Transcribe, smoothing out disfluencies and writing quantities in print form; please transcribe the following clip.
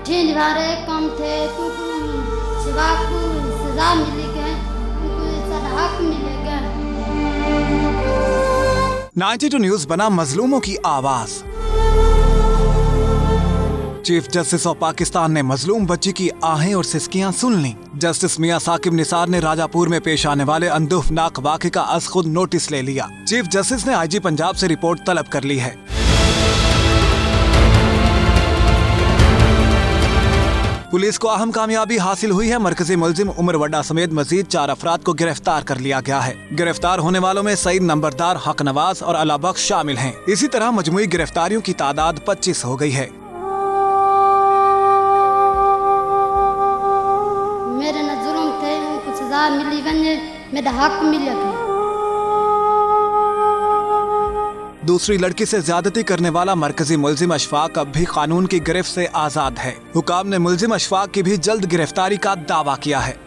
ठीक वारे कम थे तो सिवा को सजा मिलेगा, उनको सारा हक मिलेगा। 92 न्यूज़ बना मजलूमों की आवाज। चीफ जस्टिस ऑफ पाकिस्तान ने मजलूम बच्ची की आहें और सिसकियां सुन ली। जस्टिस मियां साकिब निसार ने राजापुर में पेश आने वाले अंदुफनाक वाक़े का अज़ खुद नोटिस ले लिया। चीफ जस्टिस ने आईजी पंजाब से रिपोर्ट तलब कर ली है। पुलिस को अहम कामयाबी हासिल हुई है। मरकजी मुलजिम उमर वड्डा समेत मजीद 4 अफराद को गिरफ्तार कर लिया गया है। गिरफ्तार होने वालों में सईद नंबरदार, हक नवाज और अला बख्श शामिल हैं। इसी तरह मजमुई गिरफ्तारियों की तादाद 25 हो गई है। मेरे न जुर्म थे, उनको सजा मिली वने, मेरा हक मिलेगा। दूसरी लड़की से ज्यादती करने वाला मरकजी मुलजिम अशफाक अब भी कानून की गिरफ्त से आजाद है। हुकाम ने मुलजिम अशफाक की भी जल्द गिरफ्तारी का दावा किया है।